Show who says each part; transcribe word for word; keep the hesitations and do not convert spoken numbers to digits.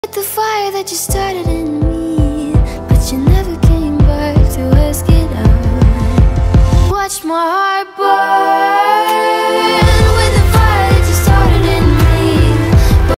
Speaker 1: The fire that you started in me, but you never came back to ask it out. Watch my heart burn.